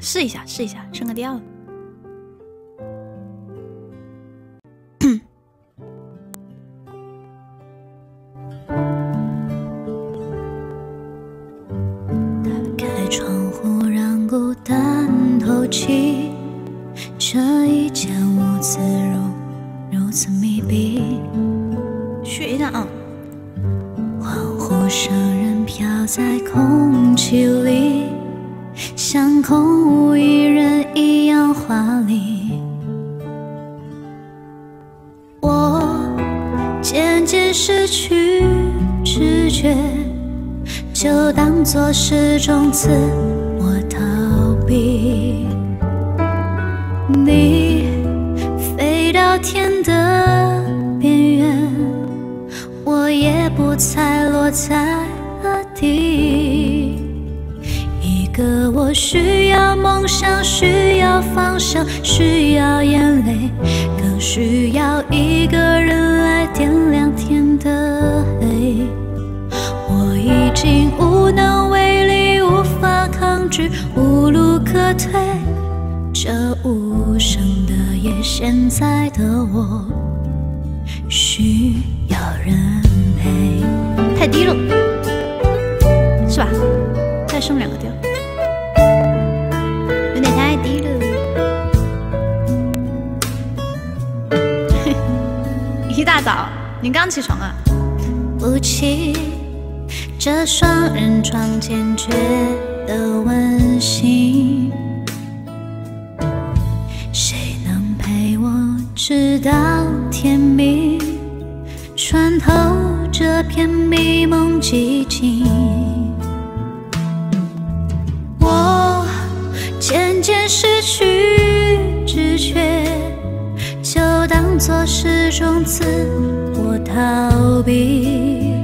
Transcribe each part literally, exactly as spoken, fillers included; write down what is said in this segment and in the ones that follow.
试一下，试一下，升个调。 打开窗户，让孤单透气。这一间屋子如如此密闭。 学一下啊。 恍惚声人飘在空气里。 像空无一人一样华丽，我渐渐失去知觉，就当作是种自我逃避。你飞到天的边缘，我也不猜落在何地。 一个我需要梦想，需要方向，需要眼泪，更需要一个人来点亮天的黑。我已经无能为力，无法抗拒，无路可退。这无声的夜，现在的我需要人陪。 太低了，是吧？再升两个调。 太低了，一大早，你刚起床啊？ 不起，这双人床坚决的温馨，谁能陪我直到天明，穿透这片迷蒙寂静？我。 渐渐失去知觉，就当作是种自我逃避。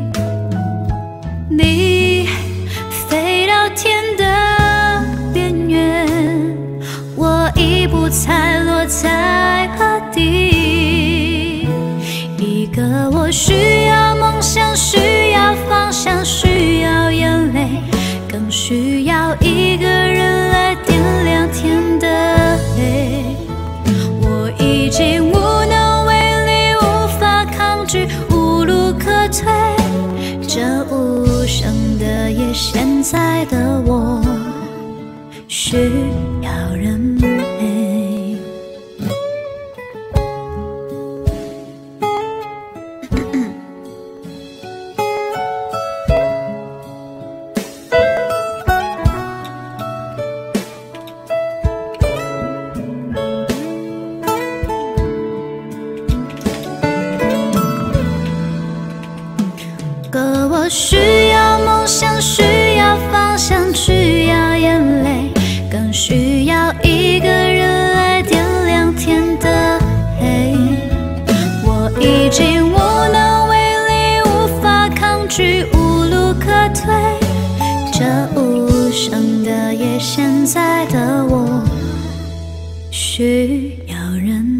你飞到天的边缘，我已不猜落在何地。一个我需要梦想，需要方向，需要眼泪，更需要一个人来点。 天的黑，我已经无能为力，无法抗拒，无路可退。这无声的夜，现在的我需要人陪。可我需要梦想，需要方向，需要眼泪，更需要一个人来点亮天的黑。我已经无能为力，无法抗拒，无路可退。这无声的夜，现在的我需要人。